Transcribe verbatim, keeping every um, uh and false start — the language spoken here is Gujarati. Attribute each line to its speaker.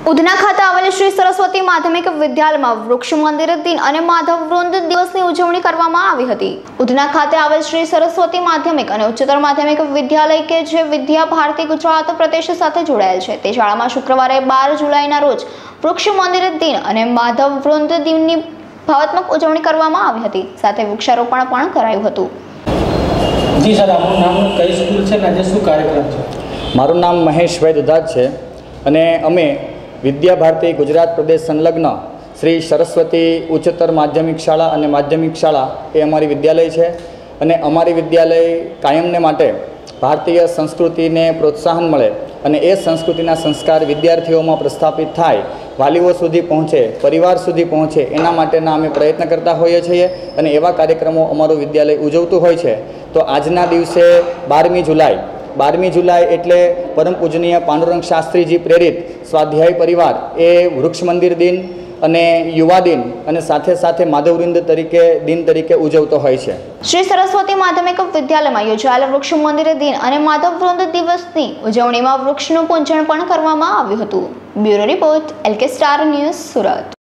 Speaker 1: ઉધના ખાતે આવેલ શ્રી સરસ્વતી માધ્યમિક વિદ્યાલયમાં વૃક્ષ મંદિર દિન અને માધવ વૃંદ દિવસની ઉજવણી કરવામાં આવી હતી। ઉધના ખાતે આવેલ શ્રી સરસ્વતી માધ્યમિક અને ઉચ્ચતર માધ્યમિક વિદ્યાલય કે જે વિદ્યા ભારતી ગુજરાત પ્રદેશ સાથે જોડાયેલ છે તે શાળામાં શુક્રવારે બાર જુલાઈના રોજ વૃક્ષ મંદિર દિન અને માધવ વૃંદ દિનની ભાવનાત્મક ઉજવણી કરવામાં આવી હતી। સાથે વૃક્ષારોપણ પણ કરાયું હતું।
Speaker 2: જી સર, આપનું નામ કઈ સ્કૂલ છે અને આજે શું કાર્યક્રમ છે?
Speaker 3: મારું નામ મહેશભાઈ દુધાત છે અને અમે વિદ્યા ભારતી ગુજરાત પ્રદેશ સંલગ્ન શ્રી સરસ્વતી ઉચ્ચતર માધ્યમિક શાળા અને માધ્યમિક શાળા એ અમારી વિદ્યાલય છે અને અમારી વિદ્યાલય કાયમને માટે ભારતીય સંસ્કૃતિને પ્રોત્સાહન મળે અને એ સંસ્કૃતિના સંસ્કાર વિદ્યાર્થીઓમાં પ્રસ્થાપિત થાય, વાલીઓ સુધી પહોંચે, પરિવાર સુધી પહોંચે, એના માટેના અમે પ્રયત્ન કરતા હોઈએ છીએ અને એવા કાર્યક્રમો અમારું વિદ્યાલય ઉજવતું હોય છે। તો આજના દિવસે બારમી જુલાઈ બારમી જુલાઈ એટલે પરમ પૂજનીય પાંડુરંગ શાસ્ત્રીજી પ્રેરિત સ્વાધ્યાય પરિવાર એ વૃક્ષ મંદિર દિન અને યુવા દિન અને સાથે સાથે માધવવૃંદ તરીકે દિન તરીકે ઉજવતો હોય છે।
Speaker 1: શ્રી સરસ્વતી માધ્યમિક વિદ્યાલયમાં યોજાયેલ વૃક્ષ મંદિર દિન અને માધવવૃંદ દિવસની ઉજવણીમાં વૃક્ષનું પૂજન પણ કરવામાં આવ્યું હતું। Bureau report, L K star news, Surat.